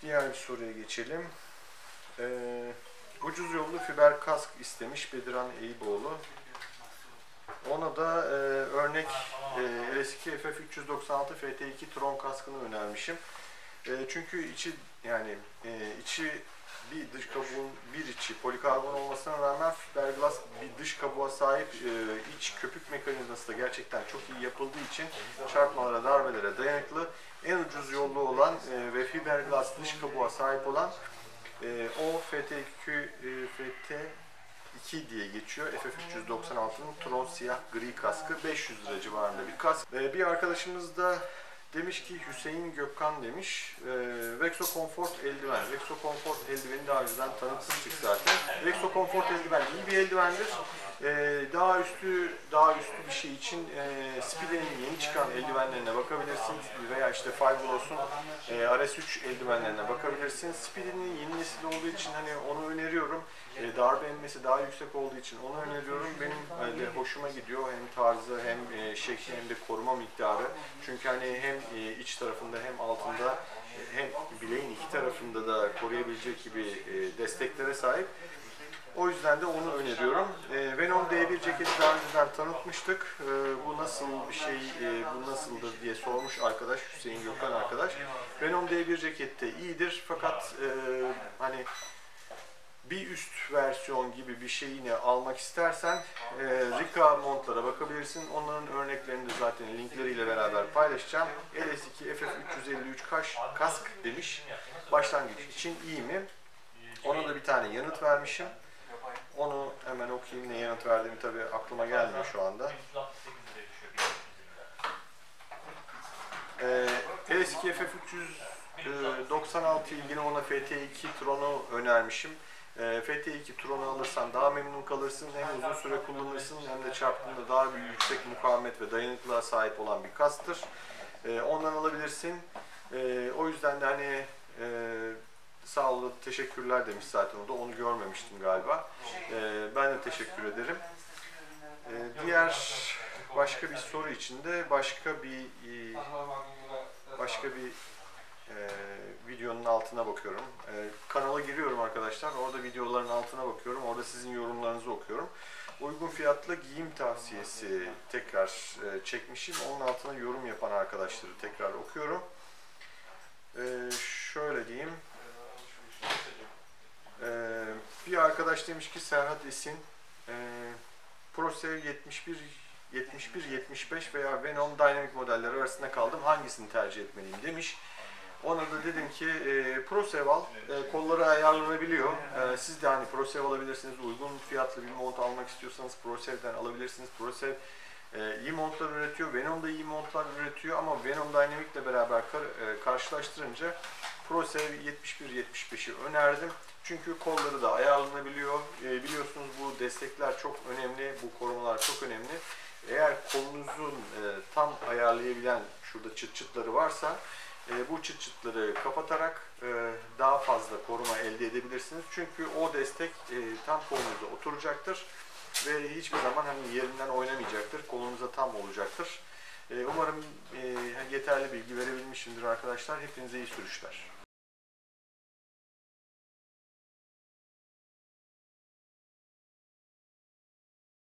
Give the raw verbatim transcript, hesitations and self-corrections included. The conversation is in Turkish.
Diğer bir soruya geçelim. Ee, ucuz yollu fiber kask istemiş Bediran Eyüboğlu. Ona da e, örnek e, L S iki F F üç yüz doksan altı F T iki Tron kaskını önermişim. E, çünkü içi yani e, içi bir dış kabuğun bir içi polikarbon olmasına rağmen fiberglass bir dış kabuğa sahip, e, iç köpük mekanizması da gerçekten çok iyi yapıldığı için çarpmalara, darbelere dayanıklı. En ucuz yollu olan e, ve fiberglass dış kabuğa sahip olan e, o F T iki e, F T iki diye geçiyor. F F üç yüz doksan altının Tron siyah gri kaskı beş yüz lira civarında bir kask. E, bir arkadaşımız da demiş ki Hüseyin Gökkan demiş, e, Rexo Comfort eldiven. Rexo Comfort eldiveni daha önceden tanıtmıştık zaten. Rexo Comfort eldiven iyi bir eldivendir. E, daha üstü daha üstü bir şey için e, Spide'nin yeni çıkan eldivenlerine bakabilirsiniz veya işte Fiberglass'un e, R S üç eldivenlerine bakabilirsiniz. Spide'nin yeni nesil olduğu için hani onu öneriyorum. E, darbe emmesi daha yüksek olduğu için onu öneriyorum. Benim öyle hoşuma gidiyor. Hem tarzı hem e, şekli hem de koruma miktarı. Çünkü hani hem e, iç tarafında hem altında e, hem bileğin iki tarafında da koruyabilecek gibi e, desteklere sahip. O yüzden de onu öneriyorum. E, Venom D bir ceketi daha önceden tanıtmıştık. E, bu nasıl bir şey, e, bu nasıldır diye sormuş arkadaş, Hüseyin Gökhan arkadaş. Venom D bir cekette iyidir fakat e, hani bir üst versiyon gibi bir şeyini almak istersen e, Rika montlara bakabilirsin. Onların örneklerini de zaten linkleriyle beraber paylaşacağım. L S iki F F üç yüz elli üç kaş, kask demiş. Başlangıç için iyi mi? Ona da bir tane yanıt vermişim. Onu hemen okuyayım. Ne yanıt verdiğimi tabii aklıma gelmiyor şu anda. E, L S iki F F üç yüz doksan altı ilgili ona F T iki Tron'u önermişim. F T iki Tron'u alırsan daha memnun kalırsın. Hem uzun süre kullanırsın hem de çarptığında daha bir yüksek mukavemet ve dayanıklılığa sahip olan bir kasktır. Ondan alabilirsin. O yüzden de hani sağ olun, teşekkürler demiş zaten o da. Onu görmemiştim galiba. Ben de teşekkür ederim. Diğer başka bir soru için de başka bir başka bir Ee, videonun altına bakıyorum. Ee, kanala giriyorum arkadaşlar. Orada videoların altına bakıyorum. Orada sizin yorumlarınızı okuyorum. Uygun fiyatlı giyim tavsiyesi tekrar e, çekmişim. Onun altına yorum yapan arkadaşları tekrar okuyorum. Ee, şöyle diyeyim. Ee, bir arkadaş demiş ki Serhat Esin e, ProSev yetmiş bir yetmiş bir yetmiş beş veya Venom Dynamic modelleri arasında kaldım. Hangisini tercih etmeliyim demiş. Ona da dedim ki e, ProSev al, e, kolları ayarlanabiliyor. E, siz de hani ProSev alabilirsiniz. Uygun fiyatlı bir mont almak istiyorsanız ProSev'den alabilirsiniz. ProSev e, iyi montlar üretiyor. Venom da iyi montlar üretiyor ama Venom Dynamic ile beraber kar, e, karşılaştırınca ProSev yetmiş bir yetmiş beşi önerdim. Çünkü kolları da ayarlanabiliyor. E, biliyorsunuz bu destekler çok önemli, bu korumalar çok önemli. Eğer kolunuzun e, tam ayarlayabilen şurada çıt çıtları varsa E, bu çıt çıtları kapatarak e, daha fazla koruma elde edebilirsiniz. Çünkü o destek e, tam kolunuza oturacaktır ve hiçbir zaman hani yerinden oynamayacaktır. Kolunuza tam olacaktır. E, umarım e, yeterli bilgi verebilmişimdir arkadaşlar. Hepinize iyi sürüşler.